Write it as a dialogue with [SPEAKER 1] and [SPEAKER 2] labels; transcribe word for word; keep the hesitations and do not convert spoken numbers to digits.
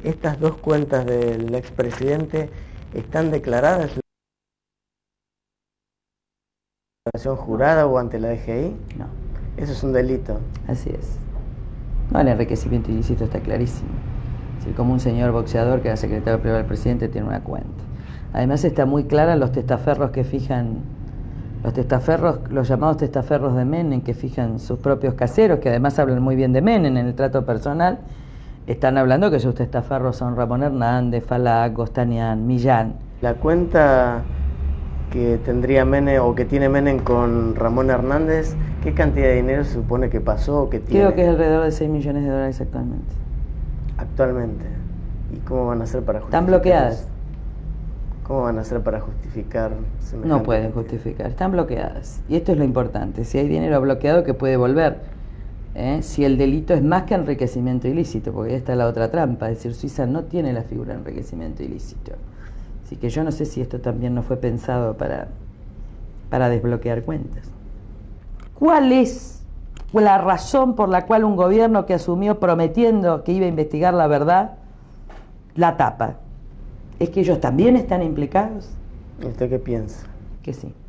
[SPEAKER 1] ¿Estas dos cuentas del expresidente están declaradas en la declaración jurada o ante la D G I?
[SPEAKER 2] No.
[SPEAKER 1] Eso es un delito.
[SPEAKER 2] Así es. No, el enriquecimiento ilícito está clarísimo. Es decir, como un señor boxeador que era secretario privado del presidente tiene una cuenta. Además está muy clara los testaferros que fijan, los testaferros, los llamados testaferros de Menem, que fijan sus propios caseros, que además hablan muy bien de Menem en el trato personal. Están hablando que sus testaferros son Ramón Hernández, Falá, Costanián, Millán.
[SPEAKER 1] La cuenta que tendría Menem o que tiene Menem con Ramón Hernández, ¿qué cantidad de dinero se supone que pasó o que tiene?
[SPEAKER 2] Creo que es alrededor de seis millones de dólares actualmente.
[SPEAKER 1] Actualmente. ¿Y cómo van a hacer para justificar?
[SPEAKER 2] Están bloqueadas.
[SPEAKER 1] ¿Cómo van a hacer para justificar semejante?
[SPEAKER 2] No pueden justificar, están bloqueadas. Y esto es lo importante, si hay dinero bloqueado que puede volver. ¿Eh? Si el delito es más que enriquecimiento ilícito, porque ahí está la otra trampa, es decir, Suiza no tiene la figura de enriquecimiento ilícito. Así que yo no sé si esto también no fue pensado para, para desbloquear cuentas. ¿Cuál es la razón por la cual un gobierno que asumió prometiendo que iba a investigar la verdad, la tapa? ¿Es que ellos también están implicados?
[SPEAKER 1] ¿Y usted qué piensa?
[SPEAKER 2] Que sí.